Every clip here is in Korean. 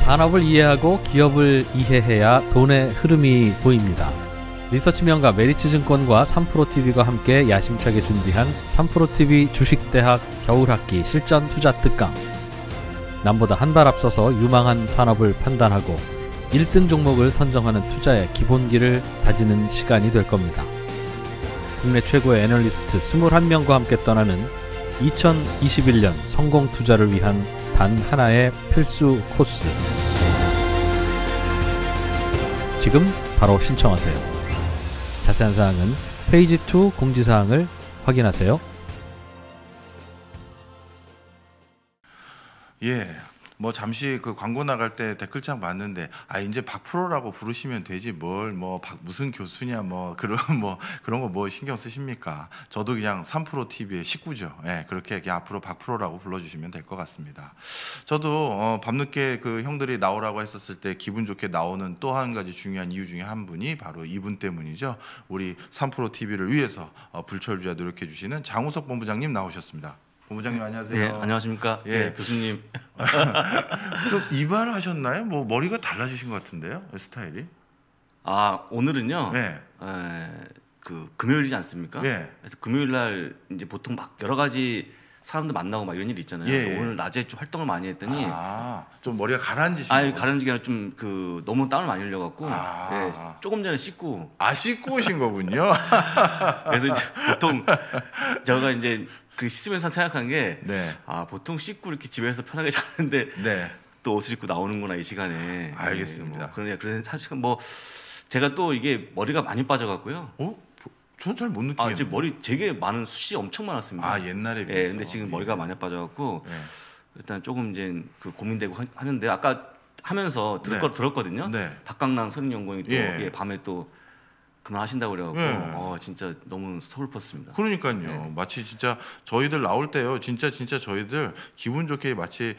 산업을 이해하고 기업을 이해해야 돈의 흐름이 보입니다. 리서치 명가 메리츠증권과 3프로TV가 함께 야심차게 준비한 3프로TV 주식대학 겨울학기 실전 투자 특강. 남보다 한 발 앞서서 유망한 산업을 판단하고 1등 종목을 선정하는 투자의 기본기를 다지는 시간이 될 겁니다. 국내 최고의 애널리스트 21명과 함께 떠나는 2021년 성공 투자를 위한 단 하나의 필수 코스. 지금 바로 신청하세요. 자세한 사항은 페이지 2 공지사항을 확인하세요. 예, 뭐 잠시 그 광고 나갈 때 댓글창 봤는데 이제 박프로라고 부르시면 되지 뭘 뭐 무슨 교수냐 뭐 그런 거 뭐 신경 쓰십니까? 저도 그냥 3프로 TV의 식구죠. 예, 그렇게 그냥 앞으로 박프로라고 불러주시면 될 것 같습니다. 저도 밤늦게 그 형들이 나오라고 했었을 때 기분 좋게 나오는 또 한 가지 중요한 이유 중에 한 분이 바로 이분 때문이죠. 우리 3프로 TV를 위해서 불철주야 노력해 주시는 장우석 본부장님 나오셨습니다. 본부장님 안녕하세요. 네, 안녕하십니까. 예, 네, 교수님. 좀 이발하셨나요? 뭐 머리가 달라지신 것 같은데요, 스타일이? 오늘은요. 네. 그 금요일이지 않습니까? 네. 그래서 금요일 날 이제 보통 막 여러 가지 사람들 만나고 막 이런 일이 있잖아요. 예. 오늘 낮에 좀 활동을 많이 했더니 좀 머리가 가라앉으신 거예요? 가라앉기 아니라 좀 그 너무 땀을 많이 흘려갖고 조금 전에 씻고 씻고 오신 거군요. 그래서 이제 보통 제가 이제 그 씻으면서 생각한 게 보통 씻고 이렇게 집에서 편하게 자는데 또 옷을 입고 나오는구나 이 시간에. 알겠습니다. 그런데 사실 뭐 제가 또 이게 머리가 많이 빠져갖고요. 전 잘 못 느끼겠네요. 지금 머리 되게 많은 숱이 엄청 많았습니다. 옛날에 비해서. 근데 지금 머리가 많이 빠져갖고 일단 조금 이제 그 고민되고 하는데 아까 하면서 들었거든요. 박강남 선임연구원이 또 밤에 또 그만하신다고 그래갖고 진짜 너무 서글펐습니다. 그러니까요. 마치 진짜 저희들 나올 때요. 진짜 저희들 기분 좋게 마치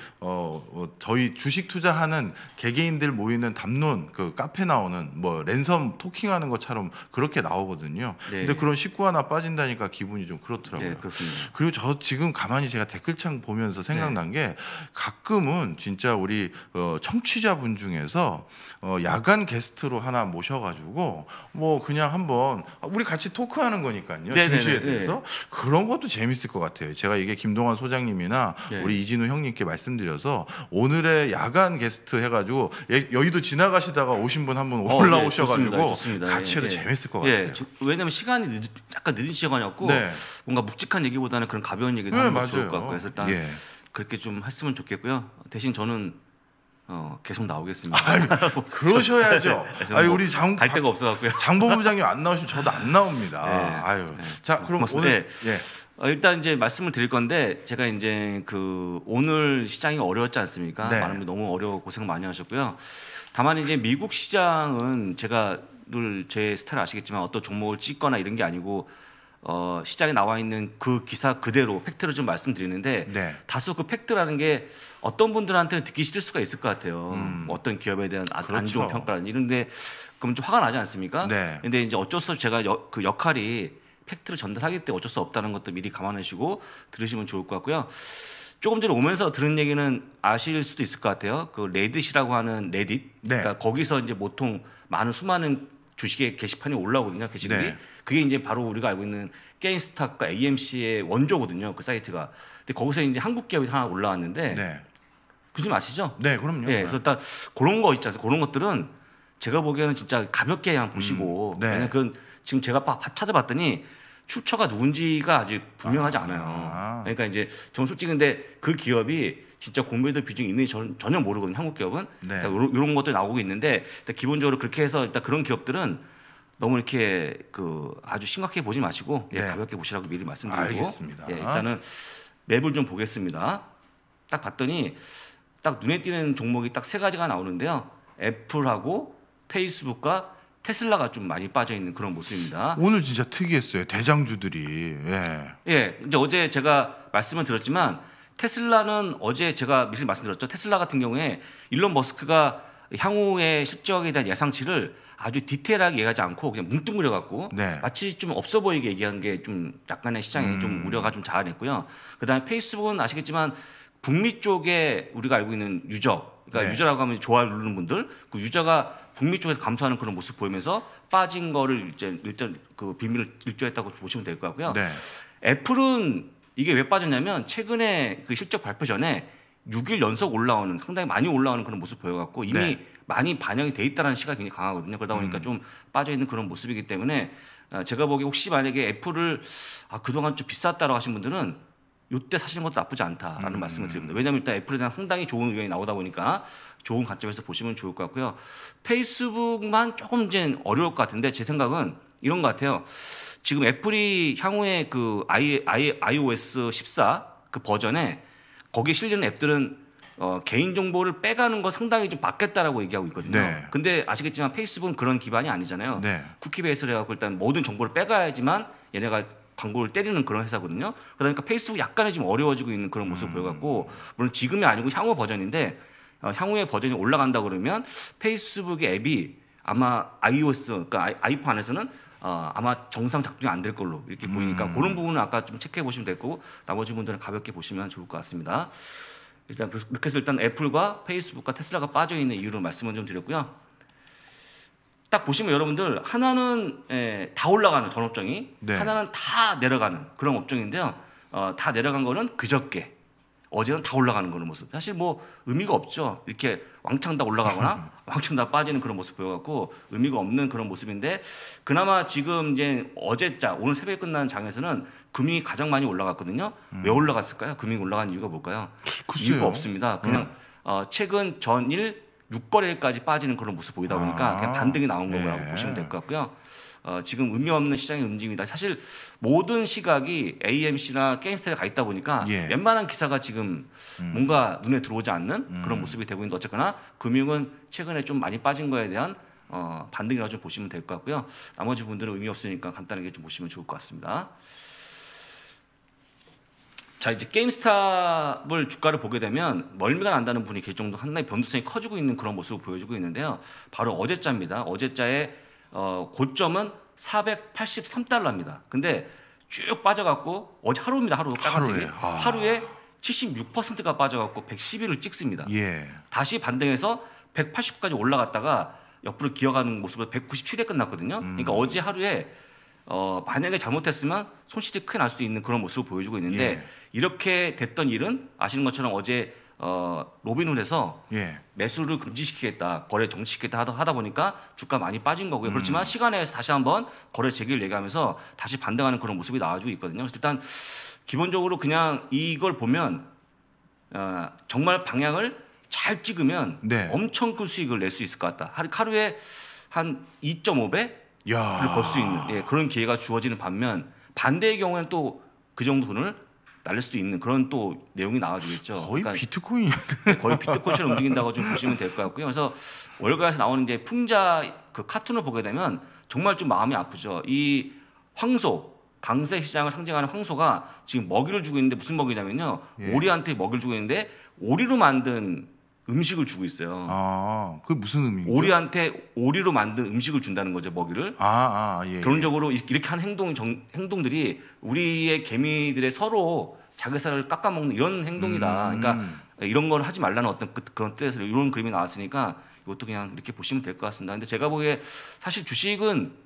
저희 주식 투자하는 개개인들 모이는 담론 그 카페 나오는 뭐 랜섬 토킹하는 것처럼 그렇게 나오거든요. 근데 그런 식구 하나 빠진다니까 기분이 좀 그렇더라고요. 네, 그렇습니다. 그리고 저 지금 가만히 제가 댓글창 보면서 생각난 게 가끔은 진짜 우리 청취자분 중에서 야간 게스트로 하나 모셔가지고 뭐 그냥 한번 우리 같이 토크하는 거니까요. 증시에 대해서 그런 것도 재밌을 것 같아요. 제가 이게 김동완 소장님이나 우리 이진우 형님께 말씀드려서 오늘의 야간 게스트 해가지고 여의도 지나가시다가 오신 분 한번 올라오셔가지고 좋습니다. 같이 해도 재밌을 것 같아요. 왜냐하면 시간이 약간 늦은 시간이었고 뭔가 묵직한 얘기보다는 그런 가벼운 얘기도 하는 게 좋을 것 같고 그래서 일단 그렇게 좀 했으면 좋겠고요. 대신 저는 계속 나오겠습니다. 그러셔야죠. 우리 갈 데가 없어갖고요. 장 본부장님 안 나오시면 저도 안 나옵니다. 자, 그럼 오늘 일단 이제 말씀을 드릴 건데 제가 이제 그 오늘 시장이 어려웠지 않습니까? 많은 분들이 너무 어려워 고생 많이 하셨고요. 다만 이제 미국 시장은 제가 늘 제 스타일 아시겠지만 어떤 종목을 찍거나 이런 게 아니고 시장에 나와 있는 그 기사 그대로 팩트를 좀 말씀드리는데 다소 그 팩트라는 게 어떤 분들한테는 듣기 싫을 수가 있을 것 같아요. 어떤 기업에 대한 안 좋은 평가라는 이런데 그럼 좀 화가 나지 않습니까? 근데 이제 어쩔 수 없이 제가 그 역할이 팩트를 전달하기 때문에 어쩔 수 없다는 것도 미리 감안하시고 들으시면 좋을 것 같고요. 조금 전에 오면서 들은 얘기는 아실 수도 있을 것 같아요. 그 레딧이라고 하는 레딧, 그러니까 거기서 이제 보통 수많은 주식의 게시판이 올라오거든요. 게시글이. 그게 이제 바로 우리가 알고 있는 게임스탑과 AMC의 원조거든요. 그 사이트가. 근데 거기서 이제 한국 기업이 하나 올라왔는데 교수님 아시죠? 네, 그럼요. 그래서 일단 그런 거 있잖아요. 그런 것들은 제가 보기에는 진짜 가볍게 그냥 보시고 왜냐면 그건 지금 제가 찾아봤더니 출처가 누군지가 아직 분명하지 않아요. 그러니까 이제 저는 솔직히 근데 그 기업이 진짜 공매도 비중이 있는지 전혀 모르거든요. 한국 기업은. 그러니까 이런 것도 나오고 있는데 기본적으로 그렇게 해서 일단 그런 기업들은 너무 이렇게 아주 심각하게 보지 마시고 가볍게 보시라고 미리 말씀드리고 알겠습니다. 일단은 맵을 좀 보겠습니다. 딱 봤더니 딱 눈에 띄는 종목이 딱 세 가지가 나오는데요. 애플하고 페이스북과 테슬라가 좀 많이 빠져 있는 그런 모습입니다. 오늘 진짜 특이했어요. 대장주들이. 이제 어제 제가 말씀을 드렸지만 테슬라는 어제 제가 미리 말씀드렸죠. 테슬라 같은 경우에 일론 머스크가 향후의 실적에 대한 예상치를 아주 디테일하게 얘기하지 않고 그냥 뭉뚱그려 갖고 마치 좀 없어 보이게 얘기한 게 좀 약간의 시장에 좀 우려가 좀 자아냈고요. 그다음에 페이스북은 아시겠지만 북미 쪽에 우리가 알고 있는 유저, 그러니까 네. 유저라고 하면 좋아요 누르는 분들, 그 유저가 북미 쪽에서 감소하는 그런 모습 보이면서 빠진 거를 이제 일단 그 비밀을 일조했다고 보시면 될 것 같고요. 네. 애플은 이게 왜 빠졌냐면 최근에 그 실적 발표 전에 6일 연속 올라오는 상당히 많이 올라오는 그런 모습 보여갖고 이미 네. 많이 반영이 돼 있다는 시각이 굉장히 강하거든요. 그러다 보니까 좀 빠져 있는 그런 모습이기 때문에 제가 보기에 혹시 만약에 애플을 그동안 좀 비쌌다라고 하신 분들은 이때 사시는 것도 나쁘지 않다라는 말씀을 드립니다. 왜냐하면 일단 애플에 대한 상당히 좋은 의견이 나오다 보니까 좋은 관점에서 보시면 좋을 것 같고요. 페이스북만 조금 이제 어려울 것 같은데 제 생각은 이런 것 같아요. 지금 애플이 향후에 그 iOS 14 그 버전에 거기에 실리는 앱들은 개인 정보를 빼가는 거 상당히 좀 막겠다라고 얘기하고 있거든요. 네. 근데 아시겠지만 페이스북은 그런 기반이 아니잖아요. 네. 쿠키 베이스를 해갖고 일단 모든 정보를 빼가야지만 얘네가 광고를 때리는 그런 회사거든요. 그러니까 페이스북 약간의 좀 어려워지고 있는 그런 모습을 보여갖고 물론 지금이 아니고 향후 버전인데 향후의 버전이 올라간다 그러면 페이스북의 앱이 아마 iOS 그러니까 아이폰 안에서는 아마 정상 작동이 안 될 걸로 이렇게 보이니까 그런 부분은 아까 좀 체크해 보시면 되고 나머지 분들은 가볍게 보시면 좋을 것 같습니다. 일단 그렇게 해서 일단 애플과 페이스북과 테슬라가 빠져 있는 이유를 말씀을 좀 드렸고요. 딱 보시면 여러분들 하나는 다 올라가는 전 업종이 네. 하나는 다 내려가는 그런 업종인데요. 다 내려간 거는 그저께 어제는 다 올라가는 그런 모습. 사실 뭐 의미가 없죠. 이렇게 왕창 다 올라가거나 왕창 다 빠지는 그런 모습 보여갖고 의미가 없는 그런 모습인데 그나마 지금 이제 어제자 오늘 새벽에 끝난 장에서는 금융이 가장 많이 올라갔거든요. 왜 올라갔을까요? 금융이 올라간 이유가 뭘까요? 글쎄요. 이유가 없습니다. 그냥 최근 전일 6거래일까지 빠지는 그런 모습 보이다 보니까 그냥 반등이 나온 거라고 네. 보시면 될 것 같고요. 지금 의미 없는 시장의 움직임이다. 사실 모든 시각이 AMC나 게임스타에 가 있다 보니까 예. 웬만한 기사가 지금 뭔가 눈에 들어오지 않는 그런 모습이 되고 있는데 어쨌거나 금융은 최근에 좀 많이 빠진 거에 대한 반등이라고 좀 보시면 될 것 같고요. 나머지 분들은 의미 없으니까 간단하게 좀 보시면 좋을 것 같습니다. 자 이제 게임스탑을 주가를 보게 되면 멀미가 난다는 분이 계실 정도 상당히 변동성이 커지고 있는 그런 모습을 보여주고 있는데요. 바로 어제자입니다. 어제자의 고점은 483달러입니다. 근데 쭉 빠져갖고 어제 하루입니다. 하루 빨간색이 하루에 76%가 빠져갖고 111을 찍습니다. 예. 다시 반등해서 189까지 올라갔다가 옆으로 기어가는 모습으로 197에 끝났거든요. 그러니까 어제 하루에 만약에 잘못했으면 손실이 크게 날 수도 있는 그런 모습을 보여주고 있는데 예. 이렇게 됐던 일은 아시는 것처럼 어제 로빈훗에서 예. 매수를 금지시키겠다, 거래 정지시키겠다 하다 보니까 주가 많이 빠진 거고요. 그렇지만 시간에서 다시 한번 거래 재개를 얘기하면서 다시 반등하는 그런 모습이 나와주고 있거든요. 그래서 일단 기본적으로 그냥 이걸 보면 정말 방향을 잘 찍으면 네. 엄청 큰 수익을 낼 수 있을 것 같다. 하루에 한 2.5배 야. 벌 수 있는 그런 기회가 주어지는 반면 반대의 경우에는 또 그 정도 돈을 날릴 수도 있는 그런 또 내용이 나와주겠죠. 거의 그러니까 비트코인. 거의 비트코인처럼 움직인다고 좀 보시면 될 것 같고요. 그래서 월가에서 나오는 이제 풍자 그 카툰을 보게 되면 정말 좀 마음이 아프죠. 이 황소 강세 시장을 상징하는 황소가 지금 먹이를 주고 있는데 무슨 먹이냐면요. 예. 오리한테 먹이를 주고 있는데 오리로 만든 음식을 주고 있어요. 그게 무슨 의미죠? 오리한테 오리로 만든 음식을 준다는 거죠, 먹이를. 예. 결론적으로 이렇게 한 행동들이 우리의 개미들의 서로 자기살을 깎아먹는 이런 행동이다. 그러니까 이런 걸 하지 말라는 어떤 그런 뜻에서 이런 그림이 나왔으니까 이것도 그냥 이렇게 보시면 될 것 같습니다. 근데 제가 보기에 사실 주식은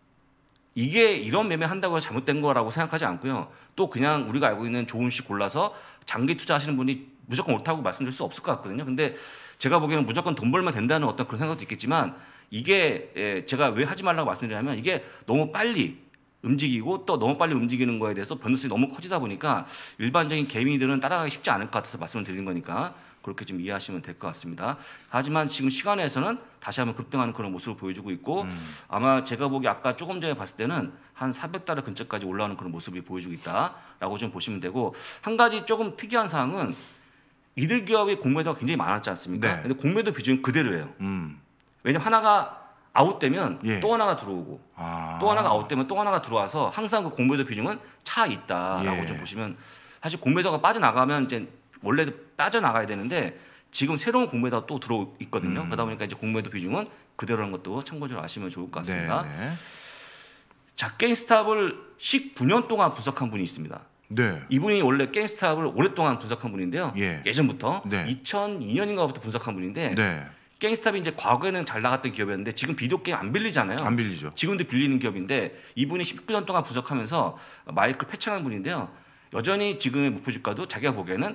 이게 이런 매매 한다고 해서 잘못된 거라고 생각하지 않고요. 또 그냥 우리가 알고 있는 좋은 주식 골라서 장기 투자하시는 분이 무조건 옳다고 말씀드릴 수 없을 것 같거든요. 근데 제가 보기에는 무조건 돈 벌면 된다는 어떤 그런 생각도 있겠지만 이게 제가 왜 하지 말라고 말씀드리냐면 이게 너무 빨리 움직이고 또 너무 빨리 움직이는 거에 대해서 변동성이 너무 커지다 보니까 일반적인 개미들은 따라가기 쉽지 않을 것 같아서 말씀을 드리는 거니까 그렇게 좀 이해하시면 될 것 같습니다. 하지만 지금 시간에서는 다시 한번 급등하는 그런 모습을 보여주고 있고 아마 제가 보기 아까 조금 전에 봤을 때는 한 400달러 근처까지 올라오는 그런 모습이 보여주고 있다라고 좀 보시면 되고 한 가지 조금 특이한 사항은 이들 기업의 공매도가 굉장히 많았지 않습니까? 네. 근데 공매도 비중이 그대로예요. 음. 왜냐면 하나가 아웃되면 예. 또 하나가 들어오고 또 하나가 아웃되면 또 하나가 들어와서 항상 그 공매도 비중은 차 있다라고 예. 좀 보시면 사실 공매도가 빠져나가면 이제 원래도 빠져나가야 되는데 지금 새로운 공매도가 또 들어 있거든요. 그러다 보니까 이제 공매도 비중은 그대로라는 것도 참고적으로 아시면 좋을 것 같습니다. 네. 자, 게임스탑을 19년 동안 분석한 분이 있습니다. 네. 이분이 원래 게임스탑을 오랫동안 분석한 분인데요. 예. 예전부터 네. 2002년인가부터 분석한 분인데 네. 게임스탑이 이제 과거에는 잘 나갔던 기업이었는데 지금 비디오 게임 안 빌리잖아요. 안 빌리죠. 지금도 빌리는 기업인데 이분이 19년 동안 분석하면서 마이크를 패쳐한 분인데요. 여전히 지금의 목표 주가도 자기가 보기에는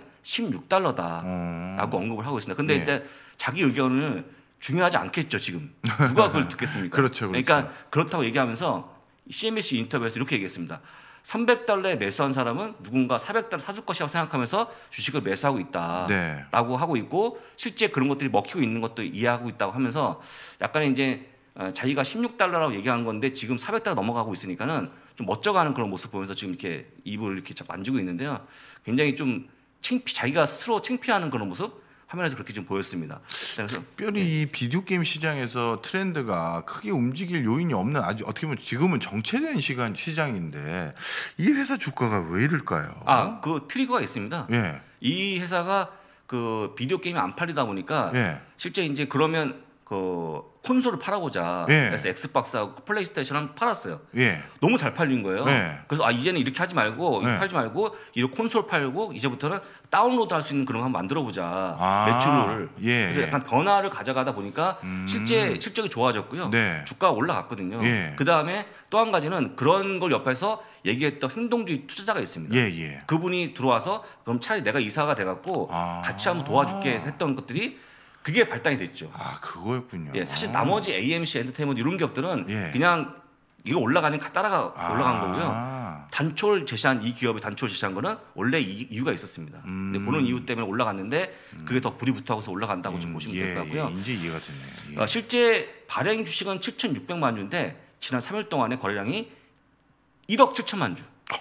$16라고 언급을 하고 있습니다. 근데 예. 일단 자기 의견을 중요하지 않겠죠, 지금. 누가 그걸 듣겠습니까? 그렇죠. 그러니까 그렇다고 얘기하면서 CNBC 인터뷰에서 이렇게 얘기했습니다. $300에 매수한 사람은 누군가 $400 사줄 것이라고 생각하면서 주식을 매수하고 있다라고 네. 하고 있고 실제 그런 것들이 먹히고 있는 것도 이해하고 있다고 하면서 약간의 이제 자기가 $16라고 얘기한 건데 지금 $400 넘어가고 있으니까는 좀 멋져가는 그런 모습 보면서 지금 이렇게 입을 이렇게 만지고 있는데요. 굉장히 좀 자기가 스스로 창피하는 그런 모습 화면에서 그렇게 좀 보였습니다. 그래서 특별히 이 비디오 게임 시장에서 트렌드가 크게 움직일 요인이 없는 아주 어떻게 보면 지금은 정체된 시장인데 이 회사 주가가 왜 이럴까요? 그 트리거가 있습니다. 예. 이 회사가 그 비디오 게임이 안 팔리다 보니까 예. 실제 이제 그러면 그 콘솔을 팔아보자. 예. 그래서 엑스박스하고 플레이스테이션을 팔았어요. 예. 너무 잘 팔린 거예요. 예. 그래서 이제는 이렇게 하지 말고 예. 팔지 말고 이런 콘솔 팔고 이제부터는 다운로드 할 수 있는 그런 거 한번 만들어보자. 매출을. 예. 그래서 약간 변화를 가져가다 보니까 실적이 좋아졌고요. 네. 주가가 올라갔거든요. 예. 그 다음에 또 한 가지는 그런 걸 옆에서 얘기했던 행동주의 투자자가 있습니다. 예. 그분이 들어와서 그럼 차라리 내가 이사가 돼갖고 같이 한번 도와줄게 했던 것들이 그게 발단이 됐죠. 그거였군요. 예, 사실 나머지 AMC 엔터테인먼트 이런 기업들은 예. 그냥 이거 올라가는 따라가 올라간 거고요. 단초를 제시한 이 기업이 단초를 제시한 거는 원래 이유가 있었습니다. 근데 그런 이유 때문에 올라갔는데 그게 더 불이 붙어서 올라간다고 좀 보시면 될 것 같고요. 이제 이해가 됐네요. 예. 실제 발행 주식은 7,600만 주인데 지난 3일 동안의 거래량이 1억 7천만 주.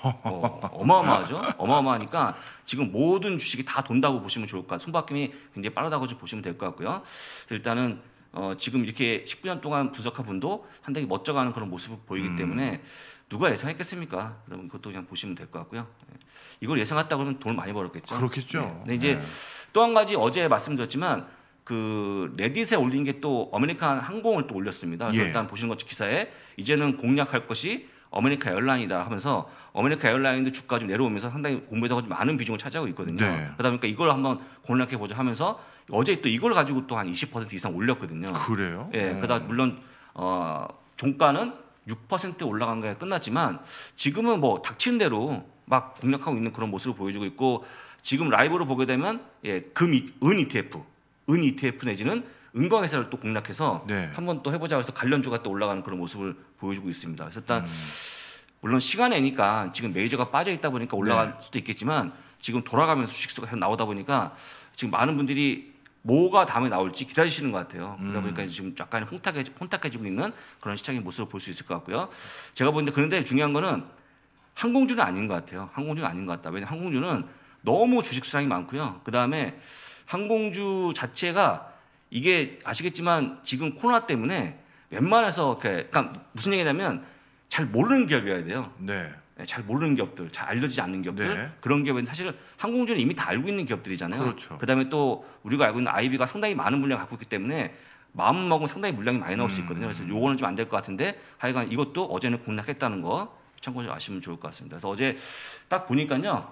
어마어마하죠. 어마어마하니까 지금 모든 주식이 다 돈다고 보시면 좋을 것 같아요. 손바뀜이 굉장히 빠르다고 좀 보시면 될 것 같고요. 일단은 지금 이렇게 19년 동안 분석한 분도 상당히 멋져가는 그런 모습을 보이기 때문에 누가 예상했겠습니까? 그것도 그냥 보시면 될 것 같고요. 이걸 예상했다 그러면 돈을 많이 벌었겠죠. 그렇겠죠. 네. 근데 이제 또 한 가지 어제 말씀드렸지만 그 레딧에 올린 게 또 아메리칸 항공을 또 올렸습니다. 그래서 예. 일단 보시는 것 기사에 이제는 공략할 것이 어메리카 에어라인이다 하면서 어메리카 에어라인도 주가 좀 내려오면서 상당히 공매도가 좀 많은 비중을 차지하고 있거든요. 네. 그러다 보니까 이걸 한번 공략해 보자 하면서 어제 또 이걸 가지고 또 한 20% 이상 올렸거든요. 그래요? 예, 그러다 물론 종가는 6% 올라간 게 끝났지만 지금은 뭐 닥친 대로 막 공략하고 있는 그런 모습을 보여주고 있고 지금 라이브로 보게 되면 은 ETF 내지는 은광회사를 또 공략해서 네. 한번 또 해보자 해서 관련주가 또 올라가는 그런 모습을 보여주고 있습니다. 그래서 일단 물론 시간이니까 지금 메이저가 빠져 있다 보니까 올라갈 수도 있겠지만 지금 돌아가면서 주식수가 계속 나오다 보니까 지금 많은 분들이 뭐가 다음에 나올지 기다리시는 것 같아요. 그러다 보니까 지금 약간 혼탁해지고 있는 그런 시장의 모습을 볼 수 있을 것 같고요. 제가 보는데 그런데 중요한 거는 항공주는 아닌 것 같아요. 항공주는 아닌 것 같다. 왜냐하면 항공주는 너무 주식 수량이 많고요. 그 다음에 항공주 자체가 이게 아시겠지만 지금 코로나 때문에 웬만해서 그러니까 무슨 얘기냐면 잘 모르는 기업이어야 돼요. 네. 잘 모르는 기업들, 잘 알려지지 않는 기업들 네. 그런 기업은 사실 항공주는 이미 다 알고 있는 기업들이잖아요. 그렇죠. 그다음에 또 우리가 알고 있는 아이비가 상당히 많은 물량을 갖고 있기 때문에 마음 먹으면 상당히 물량이 많이 나올 수 있거든요. 그래서 요거는 좀 안 될 것 같은데 하여간 이것도 어제는 공략했다는 거 참고로 아시면 좋을 것 같습니다. 그래서 어제 딱 보니까요.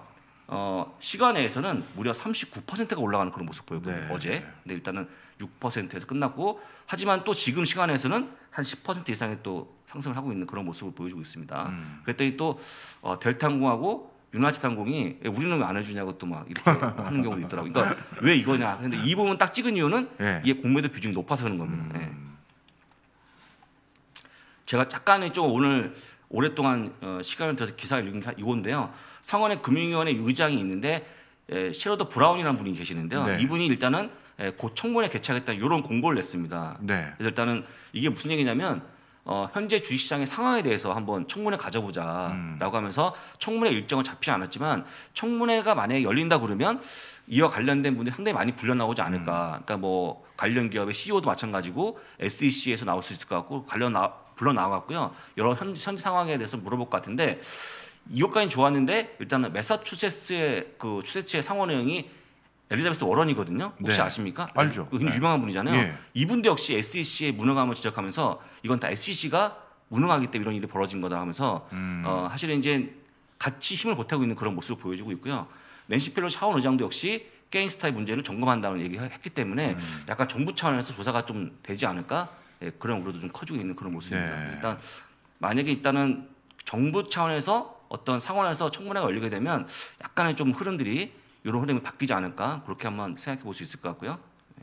시간에서는 무려 39%가 올라가는 그런 모습 보였거든요. 네. 어제. 근데 일단은 6%에서 끝났고 하지만 또 지금 시간에서는 한 10% 이상의 또 상승을 하고 있는 그런 모습을 보여주고 있습니다. 그랬더니 또 델타항공하고 유나이티드항공이 우리는 왜 안 해주냐고 또 막 이렇게 하는 경우도 있더라고요. 그러니까 왜 이거냐. 근데 이 부분 딱 찍은 이유는 네. 이게 공매도 비중이 높아서 그런 겁니다. 예. 제가 잠깐 좀 오늘 오랫동안 시간을 들여서 기사를 읽은 게 이건데요. 상원의 금융위원회 의장이 있는데 셰러더 브라운이라는 분이 계시는데요. 네. 이분이 일단은 곧 청문회 개최하겠다는 이런 공고를 냈습니다. 네. 그래서 일단은 이게 무슨 얘기냐면 현재 주식시장의 상황에 대해서 한번 청문회 가져보자라고 하면서 청문회 일정은 잡히지 않았지만 청문회가 만약에 열린다 그러면 이와 관련된 분들이 상당히 많이 불려 나오지 않을까. 그러니까 뭐 관련 기업의 CEO도 마찬가지고 SEC에서 나올 수 있을 것 같고 불러 나와갖고요. 여러 현지 상황에 대해서 물어볼 것 같은데 이것까지는 좋았는데 일단은 매사추세츠의 그 추세츠의 상원의원이 엘리자베스 워런이거든요. 혹시 네. 아십니까? 알죠. 굉장히 네. 유명한 분이잖아요. 예. 이분도 역시 SEC의 무능함을 지적하면서 이건 다 SEC가 무능하기 때문에 이런 일이 벌어진 거다 하면서 사실은 이제 같이 힘을 보태고 있는 그런 모습을 보여주고 있고요. 낸시 펠로시 하원 의장도 역시 게인스타의 문제를 점검한다는 얘기를 했기 때문에 약간 정부 차원에서 조사가 좀 되지 않을까 그런 우려도 좀 커지고 있는 그런 모습입니다. 네. 일단 만약에 일단은 정부 차원에서 어떤 상원에서 청문회가 열리게 되면 약간의 좀 흐름들이 이런 흐름이 바뀌지 않을까 그렇게 한번 생각해 볼 수 있을 것 같고요.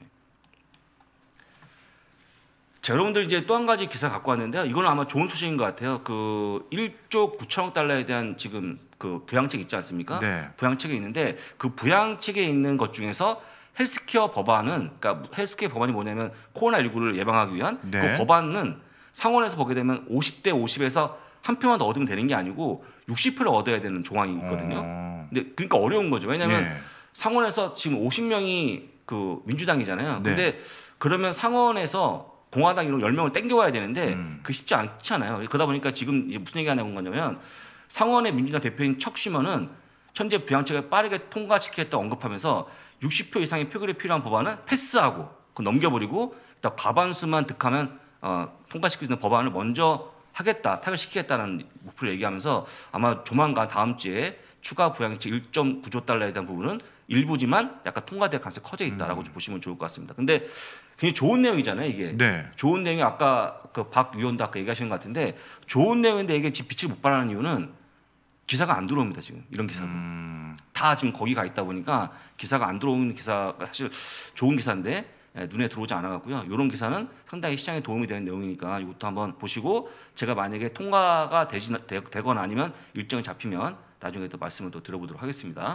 자, 여러분들 이제 또 한 가지 기사 갖고 왔는데요. 이거는 아마 좋은 소식인 것 같아요. 그 1조 9천억 달러에 대한 지금 그 부양책 있지 않습니까? 네. 부양책이 있는데 그 부양책에 있는 것 중에서 헬스케어 법안은 그러니까 헬스케어 법안이 뭐냐면 코로나19를 예방하기 위한 네. 그 법안은 상원에서 보게 되면 50대 50에서 한 표만 더 얻으면 되는 게 아니고 60표를 얻어야 되는 조항이 있거든요. 근데 그러니까 어려운 거죠. 왜냐하면 네. 상원에서 지금 50명이 그 민주당이잖아요. 네. 근데 그러면 상원에서 공화당 이런 10명을 땡겨와야 되는데 그게 쉽지 않잖아요. 그러다 보니까 지금 무슨 얘기하는 거냐면 상원의 민주당 대표인 척 슈머는 현재 부양책을 빠르게 통과시키겠다 언급하면서 60표 이상의 표결이 필요한 법안은 패스하고 그 넘겨버리고 일단 과반수만 득하면 통과시킬 수 있는 법안을 먼저 하겠다, 타결시키겠다는 목표를 얘기하면서 아마 조만간 다음 주에 추가 부양책 1.9조 달러에 대한 부분은 일부지만 약간 통과될 가능성이 커져 있다라고 좀 보시면 좋을 것 같습니다. 근데 굉장히 좋은 내용이잖아요, 이게. 네. 좋은 내용이 아까 그 박 의원도 아까 얘기하시는 것 같은데 좋은 내용인데 이게 지금 빛을 못 발하는 이유는 기사가 안 들어옵니다, 지금. 이런 기사도. 다 지금 거기 가 있다 보니까 기사가 안 들어오는 기사가 사실 좋은 기사인데 눈에 들어오지 않아갖고요. 이런 기사는 상당히 시장에 도움이 되는 내용이니까 이것도 한번 보시고 제가 만약에 통과가 되거나 아니면 일정이 잡히면 나중에 또 말씀을 또 드려보도록 하겠습니다.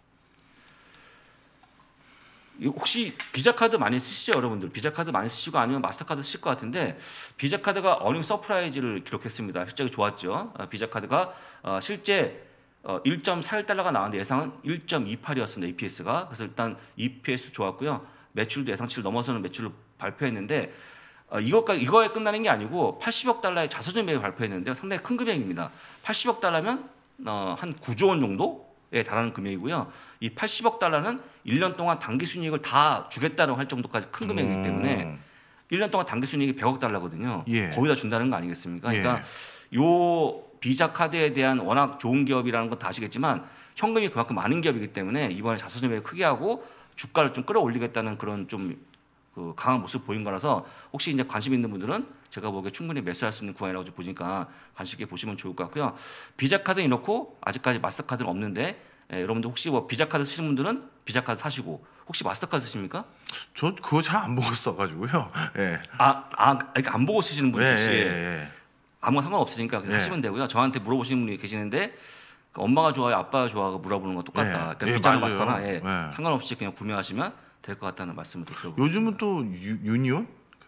혹시 비자카드 많이 쓰시죠, 여러분들? 비자카드 많이 쓰시고 아니면 마스터카드 쓰실 것 같은데 비자카드가 어닝 서프라이즈를 기록했습니다. 실적이 좋았죠. 비자카드가 실제 1.41달러가 나왔는데 예상은 1.28이었습니다. EPS가. 그래서 일단 EPS 좋았고요. 매출도 예상치를 넘어서는 매출을 발표했는데 이거에 끝나는 게 아니고 80억 달러의 자사주 매입을 발표했는데요. 상당히 큰 금액입니다. 80억 달러면 한 9조 원 정도에 달하는 금액이고요. 이 80억 달러는 1년 동안 당기 순이익을 다 주겠다고 할 정도까지 큰 금액이기 때문에 1년 동안 당기 순이익이 100억 달러거든요. 예. 거의 다 준다는 거 아니겠습니까? 그러니까 예. 요 비자 카드에 대한 워낙 좋은 기업이라는 건 다 아시겠지만 현금이 그만큼 많은 기업이기 때문에 이번에 자사주 매입을 크게 하고 주가를 좀 끌어올리겠다는 그런 좀 그 강한 모습 보인 거라서 혹시 이제 관심 있는 분들은 제가 보기에 충분히 매수할 수 있는 구간이라고 보니까 관심 있게 보시면 좋을 것 같고요. 비자 카드는 이렇고 아직까지 마스터카드는 없는데 여러분들 혹시 뭐 비자 카드 쓰시는 분들은 비자 카드 사시고 혹시 마스터카드 쓰십니까? 저 그거 잘 안 보고 써가지고요. 예. 그러니까 안 보고 쓰시는 분이 계시 아무 상관없으니까 그냥 예. 하시면 되고요. 저한테 물어보시는 분이 계시는데 엄마가 좋아요, 아빠가 좋아가 물어보는 거 똑같다. 예. 그러니까 예, 비자나 맞아요. 마스터나 예. 상관없이 그냥 구매하시면 될 것 같다는 말씀을 또 드려보겠습니다. 요즘은 또 유니온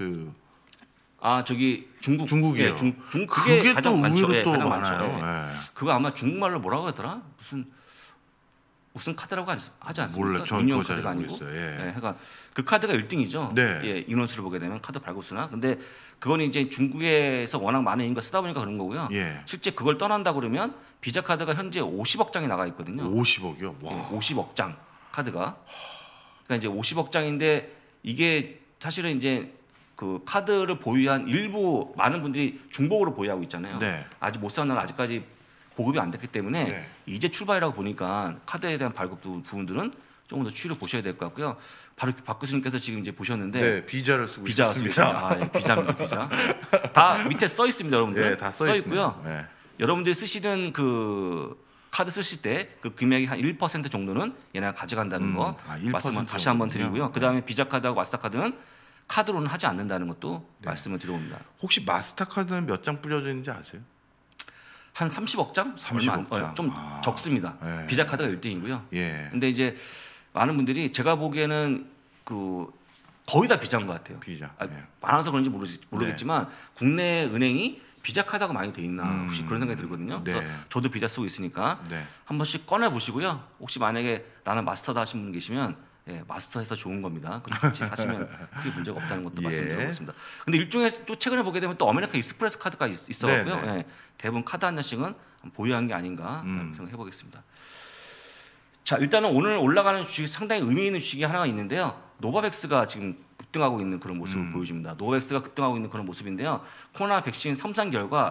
저기 중국이요. 그게 그게 가장 또 많죠. 의외로 또 가장 많아요. 많죠. 예. 그거 아마 중국말로 뭐라고 하더라? 무슨 카드라고 하지 않습니까? 몰라, 전 유니온 그거 잘 카드가 아니고. 모르겠어요. 예. 그러니까 그 카드가 1등이죠. 네. 인원수를 보게 되면 카드 발급수나. 근데 그건 이제 중국에서 워낙 많은 인구가 쓰다 보니까 그런 거고요. 예. 실제 그걸 떠난다 그러면 비자 카드가 현재 50억 장이 나가 있거든요. 50억이요. 와. 50억 장 카드가. 그러니까 이제 50억 장인데 이게 사실은 이제 그 카드를 보유한 일부 많은 분들이 중복으로 보유하고 있잖아요. 네. 아직 못 사는 아직까지 보급이 안 됐기 때문에 네. 이제 출발이라고 보니까 카드에 대한 발급 부분들은 조금 더 추이를 보셔야 될 것 같고요. 바로 박 교수님께서 지금 이제 보셨는데 네, 비자를 쓰고 비자 있습니다. 비자입니다, 비자. 다 밑에 써 있습니다, 여러분들. 네, 다 써 있고요. 네. 여러분들이 쓰시는 그 카드 쓰실 때 그 금액이 한 1% 정도는 얘네가 가져간다는 거 1% 말씀을 다시 한번 정도군요. 드리고요. 그다음에 비자 카드하고 마스터카드는 카드로는 하지 않는다는 것도 말씀을 드려봅니다. 혹시 마스터카드는 몇 장 뿌려져 있는지 아세요? 한 30억 장? 30억 장. 좀 적습니다. 네. 비자 카드가 1등이고요. 예. 근데 이제 많은 분들이 제가 보기에는 그 거의 다 비자인 것 같아요. 비자. 예. 많아서 그런지 모르겠지만 국내 은행이 비자 카드가 많이 돼 있나 혹시 그런 생각이 들거든요. 네. 그래서 저도 비자 쓰고 있으니까 네. 한 번씩 꺼내 보시고요. 혹시 만약에 나는 마스터다 하신 분 계시면 마스터해서 좋은 겁니다. 그럼 같이 사시면 크게 문제가 없다는 것도 예. 말씀드리겠습니다. 근데 일종의 또 최근에 보게 되면 또 아메리카 익스프레스 카드가 있어갖고요. 네, 네. 대부분 카드 한 장씩은 보유한 게 아닌가 생각해 보겠습니다. 자, 일단은 오늘 올라가는 주식 상당히 의미 있는 주식이 하나가 있는데요. 노바백스가 지금 급등하고 있는 그런 모습을 보여줍니다. 노바백스가 급등하고 있는 그런 모습인데요. 코로나 백신 3상 결과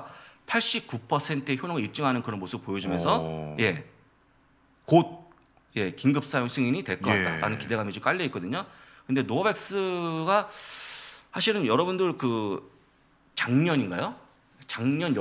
89%의 효능을 입증하는 그런 모습을 보여주면서 곧 긴급 사용 승인이 될 것 같다라는 기대감이 좀 깔려 있거든요. 근데 노바백스가 사실은 여러분들 그 작년인가요? 작년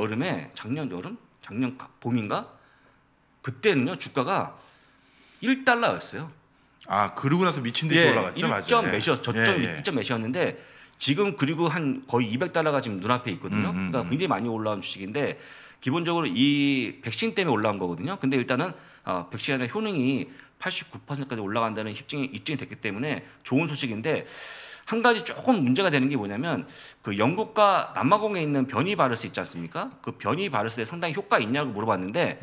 봄인가? 그때는요 주가가 1달러였어요. 아 그러고 나서 미친 듯이 올라갔죠, 맞아요. 1점 몇이었, 저점 1점 몇이었는데 지금 그리고 한 거의 200달러가 지금 눈앞에 있거든요. 그러니까 굉장히 많이 올라온 주식인데 기본적으로 이 백신 때문에 올라온 거거든요. 근데 일단은 백신에 대한 효능이 89%까지 올라간다는 입증이 됐기 때문에 좋은 소식인데 한 가지 조금 문제가 되는 게 뭐냐면 그 영국과 남아공에 있는 변이 바이러스 있지 않습니까? 그 변이 바이러스에 상당히 효과 있냐고 물어봤는데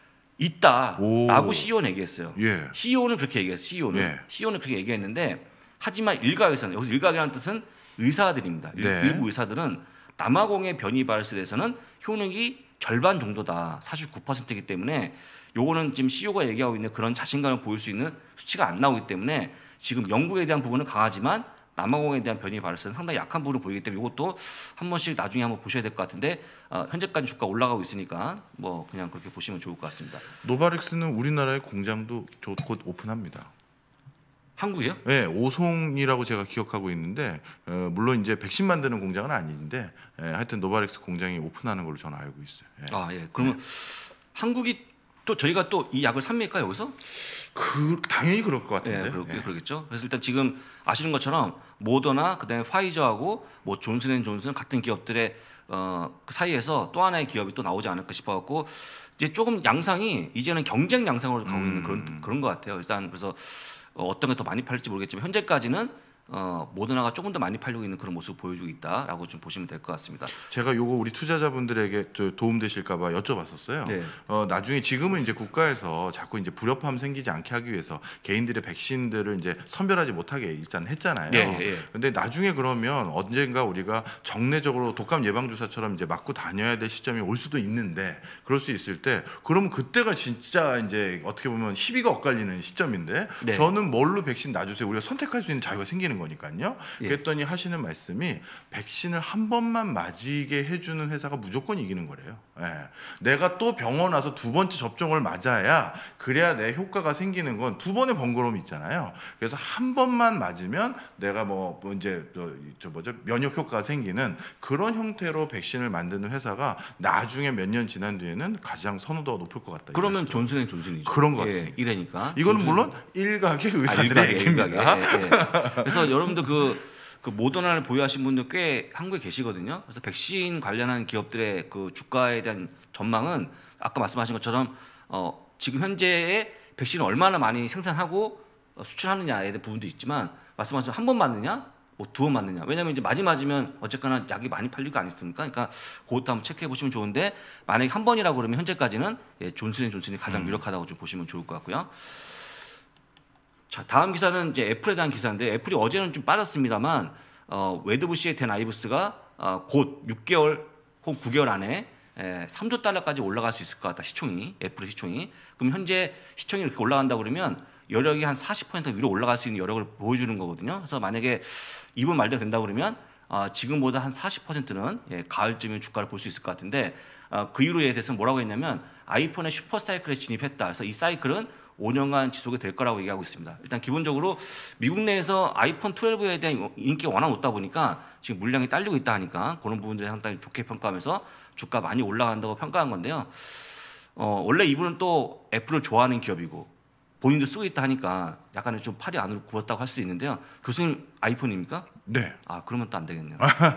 있다라고 CEO는 얘기했어요. CEO는 그렇게 얘기했어요. CEO는 그렇게 얘기했는데 하지만 일각에서는 여기서 일각이라는 뜻은 의사들입니다. 일부 의사들은 남아공의 변이 바이러스에 대해서는 효능이 절반 정도다. 49%이기 때문에 요거는 지금 CEO가 얘기하고 있는 그런 자신감을 보일 수 있는 수치가 안 나오기 때문에 지금 영국에 대한 부분은 강하지만 남아공에 대한 변이 바이러스는 상당히 약한 부분을 보이기 때문에 이것도 한 번씩 나중에 한번 보셔야 될 것 같은데 현재까지 주가 올라가고 있으니까 뭐 그냥 그렇게 보시면 좋을 것 같습니다. 노바렉스는 우리나라의 공장도 곧 오픈합니다. 한국이요? 네, 오송이라고 제가 기억하고 있는데 물론 이제 백신 만드는 공장은 아닌데 하여튼 노바렉스 공장이 오픈하는 걸로 저는 알고 있어요. 그러면 한국이 또 저희가 또 이 약을 삽니까 여기서? 당연히 그럴 것 같은데. 그러겠죠. 그래서 일단 지금 아시는 것처럼 모더나 그다음에 파이저하고 뭐 존슨앤존슨 같은 기업들의 그 사이에서 또 하나의 기업이 또 나오지 않을까 싶어갖고 이제 조금 양상이 이제는 경쟁 양상으로 가고 있는 그런 것 같아요. 일단 그래서 어떤 게 더 많이 팔릴지 모르겠지만 현재까지는 모더나가 조금 더 많이 팔리고 있는 그런 모습을 보여주고 있다라고 좀 보시면 될 것 같습니다. 제가 요거 우리 투자자분들에게 도움 되실까봐 여쭤봤었어요. 나중에 지금은 이제 국가에서 자꾸 이제 불협화음 생기지 않게 하기 위해서 개인들의 백신들을 이제 선별하지 못하게 일단 했잖아요. 근데 나중에 그러면 언젠가 우리가 정례적으로 독감 예방 주사처럼 이제 맞고 다녀야 될 시점이 올 수도 있는데 그럴 수 있을 때 그러면 그때가 진짜 이제 어떻게 보면 시비가 엇갈리는 시점인데 저는 뭘로 백신 놔주세요. 우리가 선택할 수 있는 자유가 생기는 거니까요. 그랬더니 하시는 말씀이 백신을 한 번만 맞이게 해주는 회사가 무조건 이기는 거래요. 내가 또 병원 와서 두 번째 접종을 맞아야 그래야 내 효과가 생기는 건 두 번의 번거로움이 있잖아요. 그래서 한 번만 맞으면 내가 뭐 이제 면역 효과가 생기는 그런 형태로 백신을 만드는 회사가 나중에 몇 년 지난 뒤에는 가장 선호도가 높을 것 같다. 그러면 존슨앤존슨이죠. 그런 것 같습니다. 이래니까. 이거는 물론 일각의 의사들의 얘기입니다. 그래서 여러분들 그 모더나를 보유하신 분들 꽤 한국에 계시거든요. 그래서 백신 관련한 기업들의 그 주가에 대한 전망은 아까 말씀하신 것처럼 지금 현재의 백신을 얼마나 많이 생산하고 수출하느냐에 대한 부분도 있지만 말씀하신 한 번 맞느냐, 뭐 두 번 맞느냐. 왜냐하면 이제 많이 맞으면 어쨌거나 약이 많이 팔릴 거 아니겠습니까? 그러니까 그것도 한번 체크해 보시면 좋은데 만약에 한 번이라고 그러면 현재까지는 존슨앤존슨이 가장 유력하다고 좀 보시면 좋을 것 같고요. 자, 다음 기사는 이제 애플에 대한 기사인데 애플이 어제는 좀 빠졌습니다만 웨드부시의 댄 아이브스가 곧 6개월 혹은 9개월 안에 3조 달러까지 올라갈 수 있을 것 같다. 시총이 애플의 시총이. 그럼 현재 시총이 이렇게 올라간다 그러면 여력이 한 40% 위로 올라갈 수 있는 여력을 보여주는 거거든요. 그래서 만약에 이번 말대로 된다 그러면 지금보다 한 40%는 가을쯤에 주가를 볼 수 있을 것 같은데 그 이유에 대해서는 뭐라고 했냐면 아이폰의 슈퍼 사이클에 진입했다. 그래서 이 사이클은 5년간 지속이 될 거라고 얘기하고 있습니다. 일단 기본적으로 미국 내에서 아이폰 12에 대한 인기가 워낙 높다 보니까 지금 물량이 딸리고 있다 하니까 그런 부분들이 상당히 좋게 평가하면서 주가 많이 올라간다고 평가한 건데요. 원래 이분은 또 애플을 좋아하는 기업이고 본인도 쓰고 있다 하니까 약간의 좀 팔이 안으로 굽었다고 할 수도 있는데요. 교수님 아이폰입니까? 네. 그러면 또 안 되겠네요.